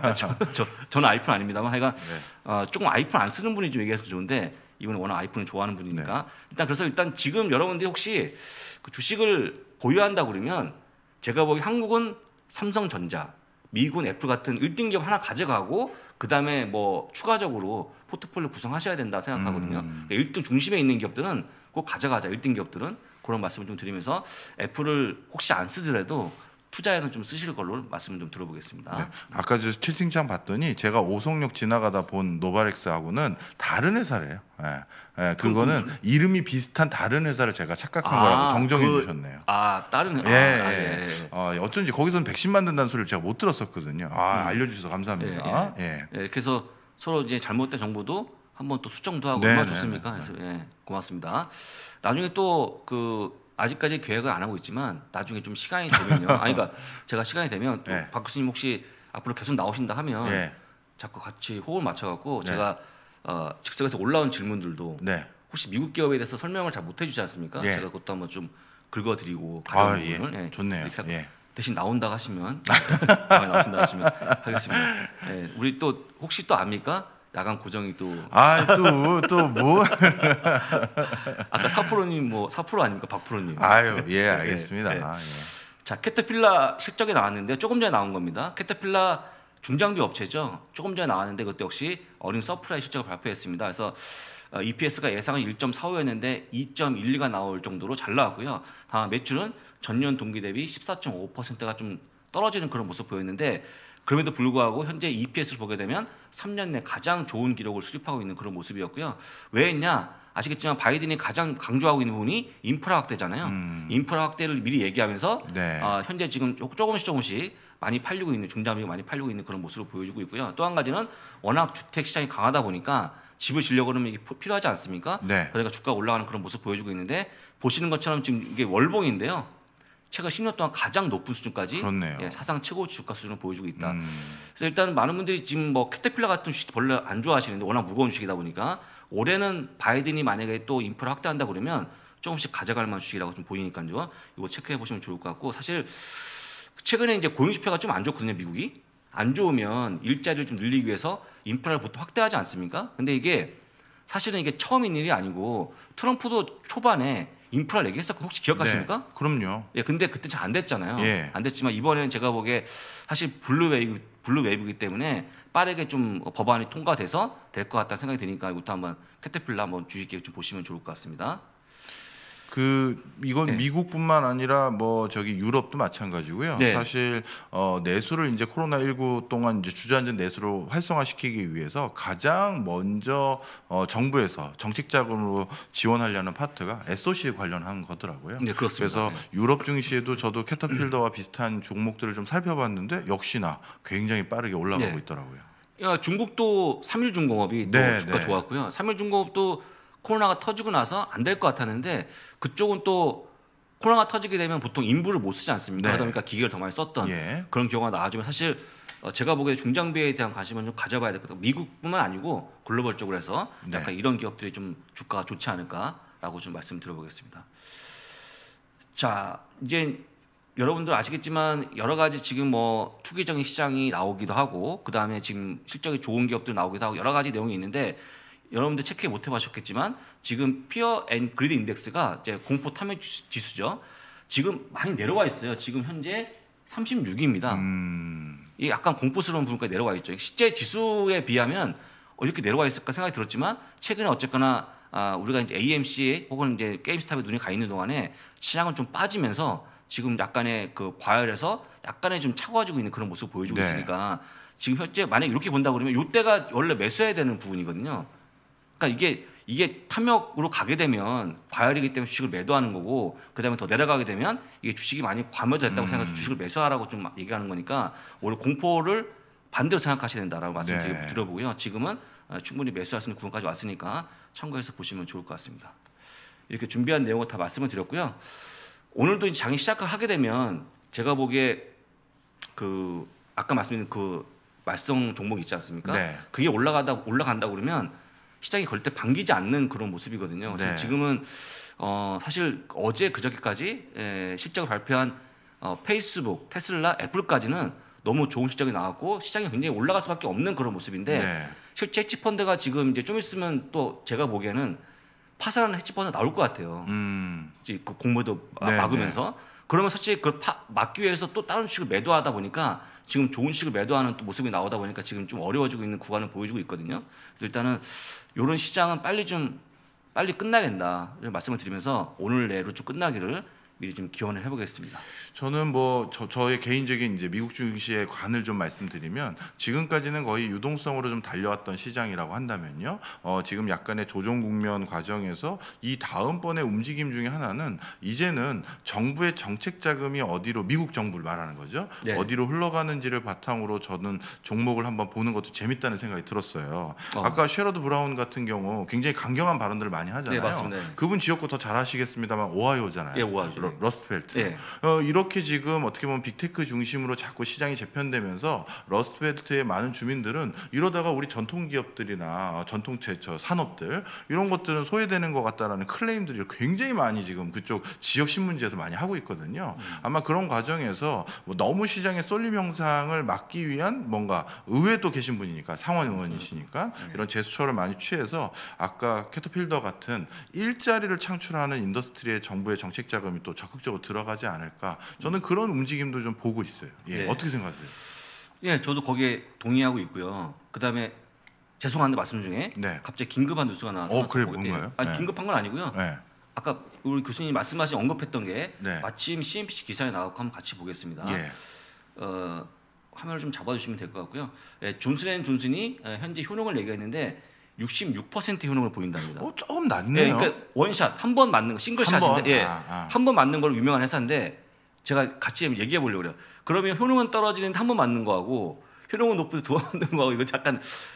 저는 아이폰 아닙니다만 하여간 조금 아이폰 안 쓰는 분이 좀 얘기해서 좋은데 이분은 워낙 아이폰을 좋아하는 분이니까 일단 지금 여러분들이 혹시 그 주식을 보유한다 그러면 제가 보기 한국은 삼성전자, 미국은 애플 같은 1등 기업 하나 가져가고 그 다음에 뭐 추가적으로 포트폴리오 구성하셔야 된다 생각하거든요. 1등 중심에 있는 기업들은 꼭 가져가자. 1등 기업들은 그런 말씀을 좀 드리면서 애플을 혹시 안 쓰더라도 투자에는 좀 쓰실 걸로 말씀을 좀 들어보겠습니다. 네. 아까 저 채팅창 봤더니 제가 오송역 지나가다 본 노바렉스하고는 다른 회사래요. 그거는 이름이 비슷한 다른 회사를 제가 착각한 거라고 정정해 주셨네요. 다른 회사. 어쩐지 거기서는 백신 만든다는 소리를 제가 못 들었었거든요. 알려주셔서 감사합니다. 이렇게 해서 서로 이제 잘못된 정보도 한번 또 수정도 하고 네, 얼마나 네, 좋습니까? 네, 네. 그래서 예, 고맙습니다. 나중에 또 그 아직까지 계획을 안 하고 있지만 나중에 좀 시간이 되면요. 아니 그러니까 제가 시간이 되면 또 네. 박 교수님 혹시 앞으로 계속 나오신다 하면 예. 자꾸 같이 호흡을 맞춰갖고 네. 제가 즉석에서 올라온 질문들도 네. 혹시 미국 기업에 대해서 설명을 잘 못 해주지 않습니까? 예. 제가 그것도 한번 좀 긁어드리고 가벼운 예. 부분을 예, 좋네요. 이렇게 예. 대신 나온다 하시면 나오신다 하시면 하겠습니다. 예, 우리 또 혹시 또 압니까? 야간 고정이 또 또 뭐? 아까 사프로님 뭐 사프로 아닙니까? 박프로님. 아유, 예, 알겠습니다. 네, 네. 예. 자, 캐터필라 실적이 나왔는데 조금 전에 나온 겁니다. 캐터필라 중장비 업체죠. 조금 전에 나왔는데 그때 역시 어닝 서프라이즈 실적을 발표했습니다. 그래서 EPS가 예상은 1.45였는데 2.12가 나올 정도로 잘 나왔고요. 다만 매출은 전년 동기 대비 14.5%가 좀 떨어지는 그런 모습 보였는데 그럼에도 불구하고 현재 EPS를 보게 되면 3년 내 가장 좋은 기록을 수립하고 있는 그런 모습이었고요. 왜 했냐? 아시겠지만 바이든이 가장 강조하고 있는 부분이 인프라 확대잖아요. 인프라 확대를 미리 얘기하면서 네. 현재 지금 조금씩 많이 팔리고 있는 중장비가 많이 팔리고 있는 그런 모습을 보여주고 있고요. 또 한 가지는 워낙 주택 시장이 강하다 보니까 집을 지려고 그러면 이게 필요하지 않습니까? 네. 그러니까 주가가 올라가는 그런 모습 보여주고 있는데 보시는 것처럼 지금 이게 월봉인데요. 최근 10년 동안 가장 높은 수준까지 그렇네요. 예, 사상 최고 주가 수준을 보여주고 있다. 그래서 일단 많은 분들이 지금 뭐 캐터필라 같은 주식 별로 안 좋아하시는데 워낙 무거운 주식이다 보니까 올해는 바이든이 만약에 또 인프라 확대한다 그러면 조금씩 가져갈 만한 주식이라고 좀 보이니까요. 이거 체크해 보시면 좋을 것 같고 사실 최근에 이제 고용 지표가 좀 안 좋거든요, 미국이. 안 좋으면 일자리를 좀 늘리기 위해서 인프라를 보통 확대하지 않습니까? 근데 이게 사실은 이게 처음인 일이 아니고 트럼프도 초반에 인프라를 얘기했었고 혹시 기억하십니까? 네. 그럼요. 예, 근데 그때 잘 안 됐잖아요. 예. 안 됐지만 이번에는 제가 보기에 사실 블루 웨이브이기 때문에 빠르게 좀 법안이 통과돼서 될 것 같다는 생각이 드니까 이것도 한번 캐터필라 한번 주의 깊게 좀 보시면 좋을 것 같습니다. 이건 네. 미국뿐만 아니라 뭐 저기 유럽도 마찬가지고요. 네. 사실 내수를 이제 코로나19 동안 이제 주저앉은 내수를 활성화시키기 위해서 가장 먼저 정부에서 정책 자금으로 지원하려는 파트가 SOC 관련한 거더라고요. 네, 그렇습니다. 그래서 유럽 증시에도 저도 캐터필더와 비슷한 종목들을 좀 살펴봤는데 역시나 굉장히 빠르게 올라가고 네. 있더라고요. 야, 중국도 삼일중공업이 또 네, 주가 네. 좋았고요. 삼일중공업도 코로나가 터지고 나서 안 될 것 같았는데 그쪽은 또 코로나가 터지게 되면 보통 인부를 못 쓰지 않습니까? 네. 그러다 보니까 기계를 더 많이 썼던 예. 그런 경우가 나와주면 사실 제가 보기에 중장비에 대한 관심은 좀 가져봐야 될 것 같아요. 미국뿐만 아니고 글로벌적으로 해서 네. 약간 이런 기업들이 좀 주가가 좋지 않을까라고 좀 말씀드려보겠습니다. 자, 이제 여러분들 아시겠지만 여러 가지 지금 뭐 투기적인 시장이 나오기도 하고 그 다음에 지금 실적이 좋은 기업들 나오기도 하고 여러 가지 내용이 있는데 여러분들 체크해 못 해보셨겠지만 지금 피어 앤 그리드 인덱스가 이제 공포 탐욕 지수죠. 지금 많이 내려와 있어요. 지금 현재 36입니다. 이게 약간 공포스러운 부분까지 내려와 있죠. 실제 지수에 비하면 이렇게 내려와 있을까 생각이 들었지만 최근에 어쨌거나 우리가 이제 AMC 혹은 이제 게임스탑에 눈이 가 있는 동안에 시장은 좀 빠지면서 지금 약간의 그 과열해서 약간의 좀 차가워지고 있는 그런 모습을 보여주고 네. 있으니까 지금 현재 만약 이렇게 본다 그러면 이때가 원래 매수해야 되는 부분이거든요. 그러니까 이게 탐욕으로 가게 되면 과열이기 때문에 주식을 매도하는 거고 그다음에 더 내려가게 되면 이게 주식이 많이 과매도됐다고 생각해서 주식을 매수하라고 좀 얘기하는 거니까 오히려 공포를 반대로 생각하셔야 된다라고 말씀 네. 드려보고요. 지금은 충분히 매수할 수 있는 구간까지 왔으니까 참고해서 보시면 좋을 것 같습니다. 이렇게 준비한 내용을 다 말씀을 드렸고요. 오늘도 이제 장이 시작을 하게 되면 제가 보기에 그 아까 말씀드린 그 말썽 종목 있지 않습니까? 네. 그게 올라간다 그러면 시장이 그럴 때 반기지 않는 그런 모습이거든요. 그래서 네. 지금은 사실 어제 그저께까지 실적을 발표한 페이스북, 테슬라, 애플까지는 너무 좋은 실적이 나왔고 시장이 굉장히 올라갈 수밖에 없는 그런 모습인데 네. 실제 헤지펀드가 지금 이제 좀 있으면 또 제가 보기에는 파산하는 헤지펀드 나올 것 같아요. 이제 그 공모도 네, 막으면서 그러면 사실 그걸 막기 위해서 또 다른 주식을 매도하다 보니까 지금 좋은 주식을 매도하는 또 모습이 나오다 보니까 지금 좀 어려워지고 있는 구간을 보여주고 있거든요. 그래서 일단은 이런 시장은 빨리 끝나야 된다 이런 말씀을 드리면서 오늘 내로 좀 끝나기를 미리 좀 기원을 해보겠습니다. 저는 뭐 저의 개인적인 이제 미국 증시의 관을 좀 말씀드리면 지금까지는 거의 유동성으로 좀 달려왔던 시장이라고 한다면요. 지금 약간의 조정 국면 과정에서 이 다음번의 움직임 중에 하나는 이제는 정부의 정책 자금이 어디로 미국 정부를 말하는 거죠. 네. 어디로 흘러가는지를 바탕으로 저는 종목을 한번 보는 것도 재밌다는 생각이 들었어요. 아까 셰러드 브라운 같은 경우 굉장히 강경한 발언들을 많이 하잖아요. 네, 맞습니다. 그분 지역구 더 잘 아시겠습니다만 오하이오잖아요. 예, 오하이오죠. 러스트벨트. 예. 이렇게 지금 어떻게 보면 빅테크 중심으로 자꾸 시장이 재편되면서 러스트벨트의 많은 주민들은 이러다가 우리 전통 기업들이나 전통 제철 산업들 이런 것들은 소외되는 것 같다라는 클레임들이 굉장히 많이 지금 그쪽 지역 신문지에서 많이 하고 있거든요. 아마 그런 과정에서 뭐 너무 시장의 쏠림 현상을 막기 위한 뭔가 의회에 또 계신 분이니까 상원 의원이시니까 이런 제스처를 많이 취해서 아까 캐터필더 같은 일자리를 창출하는 인더스트리에 정부의 정책 자금이 또 적극적으로 들어가지 않을까. 저는 그런 움직임도 좀 보고 있어요. 예, 네. 어떻게 생각하세요? 예, 저도 거기에 동의하고 있고요. 그다음에 죄송한데 말씀 중에 네. 갑자기 긴급한 뉴스가 나와서 그래 뭔가요? 아니 네. 긴급한 건 아니고요. 네. 아까 우리 교수님 말씀하신 언급했던 게 네. 마침 CNBC 기사에 나왔고 한번 같이 보겠습니다. 예. 화면을 좀 잡아주시면 될 것 같고요. 예, 존슨앤존슨이 현재 효능을 얘기했는데 66% 효능을 보인답니다. 조금 예, 낮네요. 그러니까 원샷 한 번 맞는 거 싱글샷인데 예, 한 번 맞는 걸로 유명한 회사인데 제가 같이 얘기해 보려고 그래요. 그러면 효능은 떨어지는데 한 번 맞는 거하고 효능은 높은데 두 번 맞는 거하고 이거 잠깐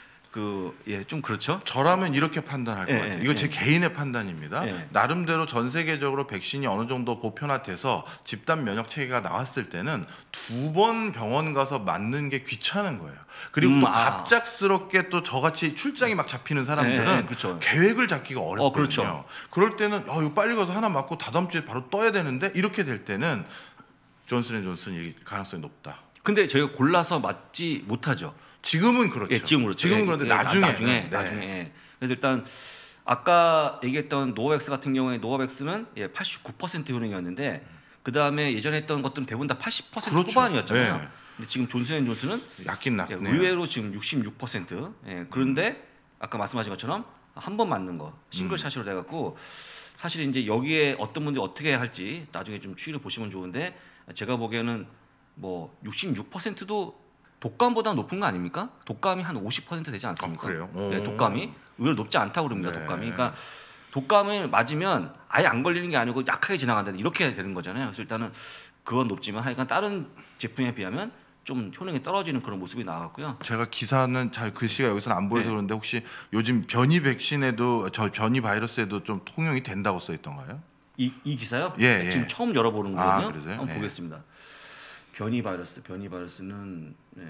좀 그렇죠? 저라면 이렇게 판단할 것 예, 같아요. 예, 이거 예. 제 개인의 판단입니다. 예. 나름대로 전 세계적으로 백신이 어느 정도 보편화돼서 집단 면역 체계가 나왔을 때는 2번 병원 가서 맞는 게 귀찮은 거예요. 그리고 또 갑작스럽게 또 저같이 출장이 막 잡히는 사람들은 그렇죠. 계획을 잡기가 어렵거든요. 그렇죠. 그럴 때는 이거 빨리 가서 하나 맞고 다다음 주에 바로 떠야 되는데 이렇게 될 때는 존슨앤존슨이 가능성이 높다. 근데 저희가 골라서 맞지 못하죠. 지금은 그렇죠. 예, 지금 그렇죠. 지금은 그런데 나중에. 나중에. 예. 그래서 일단 아까 얘기했던 노바백스 같은 경우에 노바백스는 89% 효능이었는데 그 다음에 예전에 했던 것들은 대부분 다 80% 그렇죠. 후반이었잖아요. 네. 근데 지금 존슨앤존슨은 약긴 낮네요. 의외로 지금 66%. 그런데 아까 말씀하신 것처럼 한 번 맞는 거 싱글샷으로 돼갖고 사실 이제 여기에 어떤 분들이 어떻게 할지 나중에 좀 추이를 보시면 좋은데 제가 보기에는 뭐 66%도 독감보다 높은 거 아닙니까? 독감이 한 50% 되지 않습니까? 그래요? 네, 독감이 의외로 높지 않다고 그럽니다. 네. 독감이. 그러니까 독감을 맞으면 아예 안 걸리는 게 아니고 약하게 지나간다 이렇게 되는 거잖아요. 그래서 일단은 그건 높지만 하여간 다른 제품에 비하면 좀 효능이 떨어지는 그런 모습이 나왔고요. 제가 기사는 잘 글씨가 여기서는 안 보여서 그런데 혹시 요즘 변이 백신에도 변이 바이러스에도 좀 통용이 된다고 써 있던가요? 이 기사요? 예, 지금 예. 처음 열어보는 거거든요. 그러세요? 한번 예. 보겠습니다. 변이 바이러스는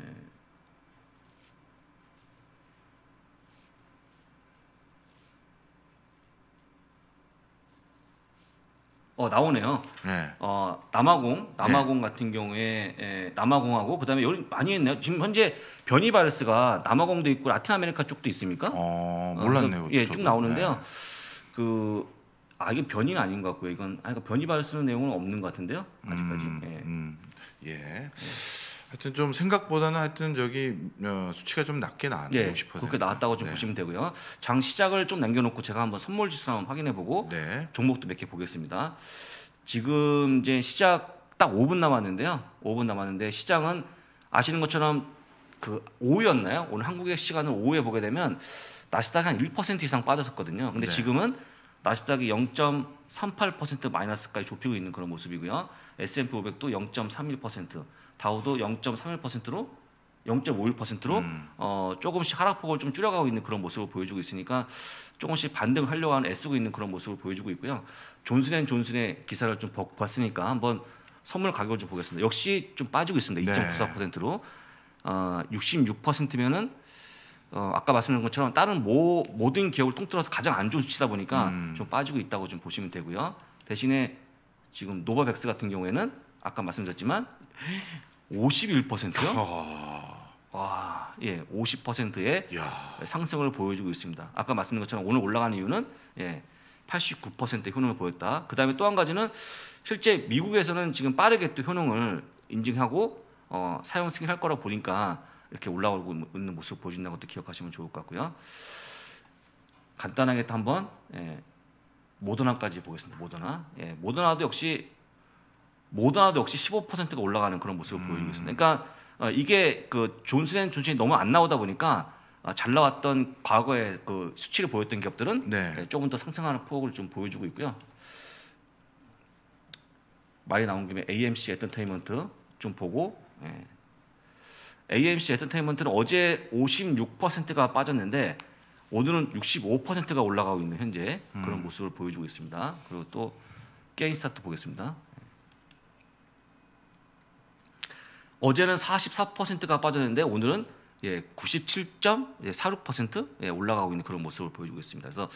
나오네요. 네. 남아공 같은 경우에 남아공하고 그다음에 여기 많이 했네요. 지금 현재 변이 바이러스가 남아공도 있고 라틴 아메리카 쪽도 있습니까? 몰랐네요. 그래서, 쭉 나오는데요. 네. 이게 변이는 아닌 것 같고요. 이건 변이 바이러스 내용은 없는 것 같은데요. 아직까지. 예. 하여튼 좀 생각보다는 하여튼 수치가 좀 낮게 나왔네요. 60%. 그렇게 나왔다고 좀 보시면 되고요. 장 시작을 좀 남겨놓고 제가 한번 선물 지수 한번 확인해보고 네. 종목도 몇 개 보겠습니다. 지금 이제 시작 딱 5분 남았는데요. 5분 남았는데 시장은 아시는 것처럼 오후였나요? 오늘 한국의 시간을 오후에 보게 되면 나스닥이 한 1% 이상 빠졌었거든요. 근데 네. 지금은 나스닥이 0.38% 마이너스까지 좁히고 있는 그런 모습이고요. S&P 500도 0.31%, 다우도 0.31%로 0.51%로 조금씩 하락폭을 좀 줄여가고 있는 그런 모습을 보여주고 있으니까 조금씩 반등을 하려고 하는 애쓰고 있는 그런 모습을 보여주고 있고요. 존슨앤존슨의 기사를 좀 봤으니까 한번 선물 가격을 좀 보겠습니다. 역시 좀 빠지고 있습니다. 2.94%로 66%면은 아까 말씀드린 것처럼 다른 모든 기업을 통틀어서 가장 안 좋은 수치다 보니까 좀 빠지고 있다고 좀 보시면 되고요. 대신에 지금 노바백스 같은 경우에는 아까 말씀드렸지만 51%요? 와, 50%의 상승을 보여주고 있습니다. 아까 말씀드린 것처럼 오늘 올라가는 이유는 89%의 효능을 보였다. 그 다음에 또 한 가지는 실제 미국에서는 지금 빠르게 또 효능을 인증하고 사용 승인할 거라고 보니까 이렇게 올라오고 있는 모습을 보여준다는 것도 기억하시면 좋을 것 같고요. 간단하게 또 한번 모더나까지 보겠습니다. 모더나도 역시 모더나도 역시 15%가 올라가는 그런 모습을 보여주고 있습니다. 그러니까 이게 그 존슨앤존슨이 너무 안 나오다 보니까 잘 나왔던 과거의 그 수치를 보였던 기업들은 네. 조금 더 상승하는 폭을 좀 보여주고 있고요. 말이 나온 김에 AMC 엔터테인먼트 좀 보고, AMC 엔터테인먼트는 어제 56%가 빠졌는데 오늘은 65%가 올라가고 있는 현재 그런 모습을 보여주고 있습니다. 그리고 또 게임스타트 보겠습니다. 어제는 44%가 빠졌는데 오늘은 97.46% 올라가고 있는 그런 모습을 보여주고 있습니다. 그래서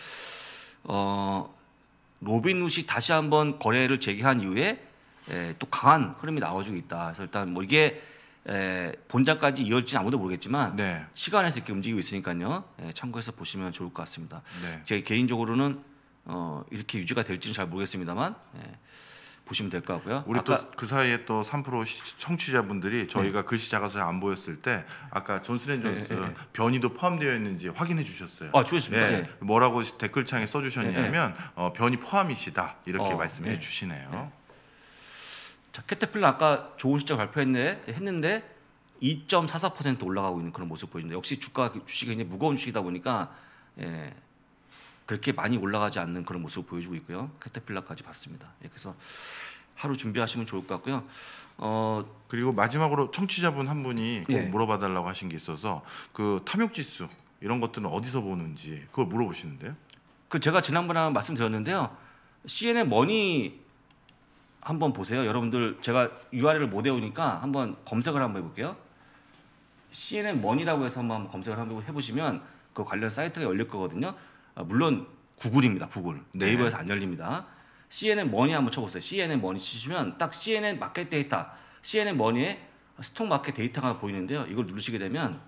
로빈훗이 다시 한번 거래를 재개한 이후에 또 강한 흐름이 나와주고 있다. 그래서 일단 뭐 이게 본장까지 이어질지 아무도 모르겠지만 네. 시간에서 이렇게 움직이고 있으니까요. 참고해서 보시면 좋을 것 같습니다. 네. 제 개인적으로는 이렇게 유지가 될지는 잘 모르겠습니다만 보시면 될 것 같고요. 우리 또 그 사이에 또 3% 청취자분들이 저희가 글씨 작아서 안 보였을 때 아까 존슨앤존슨 변이도 포함되어 있는지 확인해 주셨어요. 주셨습니다. 네. 뭐라고 댓글창에 써주셨냐면 변이 포함이시다 이렇게 말씀해 주시네요. 자, 캐터필러 아까 좋은 시장 발표했는데 2.44% 올라가고 있는 그런 모습 보입니다. 역시 주식이 굉장히 무거운 주식이다 보니까 그렇게 많이 올라가지 않는 그런 모습을 보여주고 있고요. 캐터필러까지 봤습니다. 그래서 하루 준비하시면 좋을 것 같고요. 그리고 마지막으로 청취자분 한 분이 꼭 예. 물어봐달라고 하신 게 있어서 그 탐욕지수 이런 것들은 어디서 보는지 그걸 물어보시는데요. 그 제가 지난번에 말씀드렸는데요. CNN 머니 한번 보세요. 여러분들 제가 URL을 못 외우니까 한번 검색을 한번 해볼게요. CNN 머니라고 해서 한번 검색을 한번 해보시면 그 관련 사이트가 열릴 거거든요. 물론 구글입니다. 구글. 네이버에서 안 열립니다. CNN 머니 한번 쳐보세요. CNN 머니 치시면 딱 CNN 마켓 데이터, CNN 머니의 스톡 마켓 데이터가 보이는데요. 이걸 누르시게 되면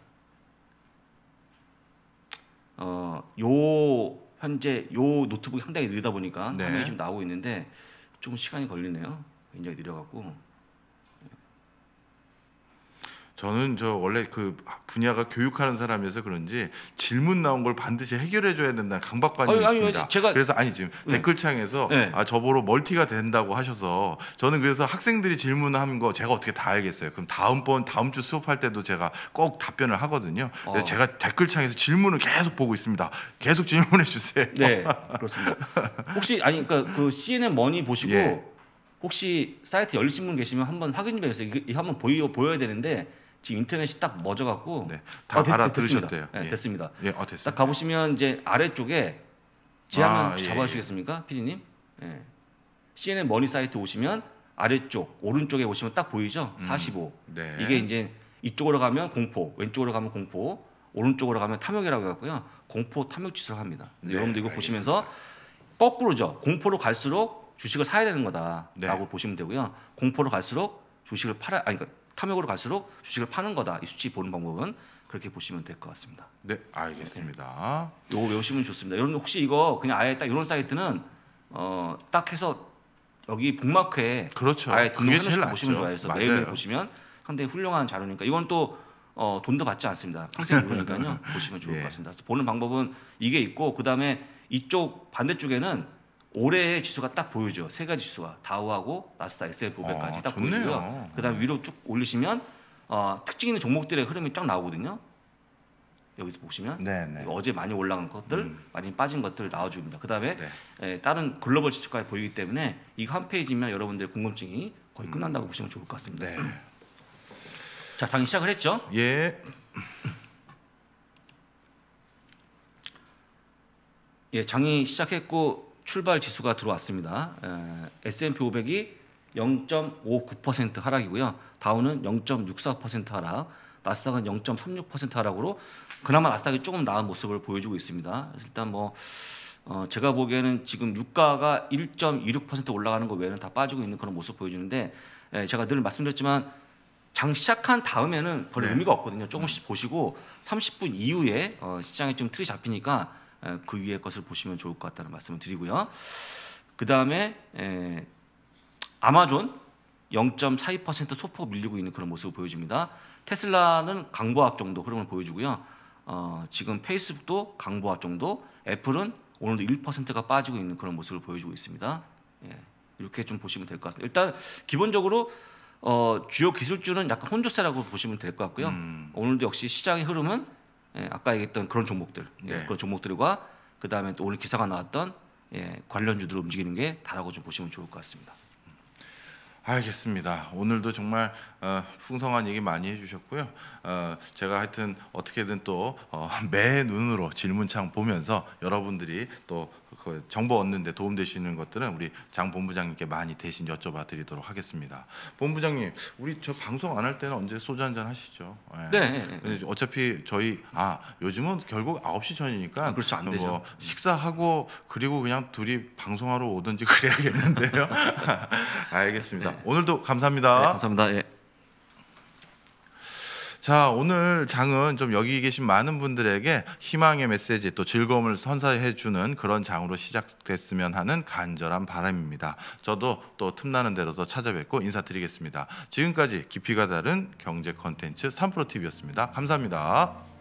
현재 요 노트북이 상당히 느리다 보니까 화면이 좀 나오고 있는데 좀 시간이 걸리네요. 굉장히 느려갖고. 저는 원래 그 분야가 교육하는 사람이어서 그런지 질문 나온 걸 반드시 해결해 줘야 된다는 강박관념이 있습니다. 그래서 지금 댓글창에서 저보러 멀티가 된다고 하셔서 저는 그래서 학생들이 질문한 거 제가 어떻게 다 알겠어요. 그럼 다음 주 수업할 때도 제가 꼭 답변을 하거든요. 그래서 제가 댓글창에서 질문을 계속 보고 있습니다. 계속 질문해 주세요. 네, 그렇습니다. 혹시 그러니까 그 CNN 머니 보시고 혹시 사이트 열리신 분 계시면 한번 확인 좀 해주세요. 이게 한번 보여야 되는데 지금 인터넷이 딱 멎어갖고 다 알아들으셨대요. 됐습니다. 됐습니다. 딱 가보시면 이제 아래쪽에 제 화면 잡아주시겠습니까, PD님? CNN 머니 사이트 오시면 아래쪽 오른쪽에 보시면 딱 보이죠? 45. 이게 이제 이쪽으로 가면 공포, 왼쪽으로 가면 공포, 오른쪽으로 가면 탐욕이라고 해갖고요. 공포 탐욕 지수를 합니다. 여러분들 이거 보시면서 거꾸로죠. 공포로 갈수록 주식을 사야 되는 거다라고 보시면 되고요. 공포로 갈수록 주식을 그러니까 탐욕으로 갈수록 주식을 파는 거다. 이 수치 보는 방법은 그렇게 보시면 될 것 같습니다. 네, 알겠습니다. 요거 외우시면 좋습니다. 여러분 혹시 이거 그냥 아예 딱 이런 사이트는 딱 해서 여기 북마크에 아예 등록해놓으시고 보시면 좋아요. 그래서 매일매일 보시면 상당히 훌륭한 자료니까 이건 또 돈도 받지 않습니다. 평생 무료니까요. 보시면 좋을 것 같습니다. 그래서 보는 방법은 이게 있고 그 다음에 이쪽 반대쪽에는 올해의 지수가 딱 보이죠. 세 가지 지수가 다우하고 나스닥 S&P 500까지 딱 보이고요. 그다음 위로 쭉 올리시면 특징 있는 종목들의 흐름이 쫙 나오거든요. 여기서 보시면 어제 많이 올라간 것들, 많이 빠진 것들 나와줍니다. 그다음에 다른 글로벌 지수까지 보이기 때문에 이거 한 페이지면 여러분들의 궁금증이 거의 끝난다고 보시면 좋을 것 같습니다. 자, 장이 시작을 했죠? 장이 시작했고 출발 지수가 들어왔습니다. S&P 500이 0.59% 하락이고요. 다우는 0.64% 하락, 나스닥은 0.36% 하락으로 그나마 나스닥이 조금 나은 모습을 보여주고 있습니다. 그래서 일단 제가 보기에는 지금 유가가 1.26% 올라가는 것 외에는 다 빠지고 있는 그런 모습 보여주는데 제가 늘 말씀드렸지만 장 시작한 다음에는 별 의미가 없거든요. 조금씩 보시고 30분 이후에 시장에 좀 틀이 잡히니까 그 위에 것을 보시면 좋을 것 같다는 말씀을 드리고요. 그 다음에 아마존 0.42% 소폭 밀리고 있는 그런 모습을 보여줍니다. 테슬라는 강보합 정도 흐름을 보여주고요. 지금 페이스북도 강보합 정도, 애플은 오늘도 1%가 빠지고 있는 그런 모습을 보여주고 있습니다. 이렇게 좀 보시면 될 것 같습니다. 일단 기본적으로 주요 기술주는 약간 혼조세라고 보시면 될 것 같고요. 오늘도 역시 시장의 흐름은 아까 얘기했던 그런 종목들, 네. 그런 종목들과 그 다음에 또 오늘 기사가 나왔던 관련주들 움직이는 게 다라고 좀 보시면 좋을 것 같습니다. 알겠습니다. 오늘도 정말 풍성한 얘기 많이 해주셨고요. 제가 하여튼 어떻게든 또 매 눈으로 질문창 보면서 여러분들이 또 그 정보 얻는데 도움되시는 것들은 우리 장 본부장님께 많이 대신 여쭤봐 드리도록 하겠습니다. 본부장님, 우리 저 방송 안 할 때는 언제 소주 한잔 하시죠? 네. 어차피 저희 요즘은 결국 9시 전이니까 그렇죠, 안 되죠. 뭐 식사하고 그리고 그냥 둘이 방송하러 오든지 그래야겠는데요. 알겠습니다. 네. 오늘도 감사합니다. 네, 감사합니다. 예. 자, 오늘 장은 좀 여기 계신 많은 분들에게 희망의 메시지 또 즐거움을 선사해 주는 그런 장으로 시작됐으면 하는 간절한 바람입니다. 저도 또 틈나는 대로 더 찾아뵙고 인사드리겠습니다. 지금까지 깊이가 다른 경제 콘텐츠 3프로TV였습니다. 감사합니다.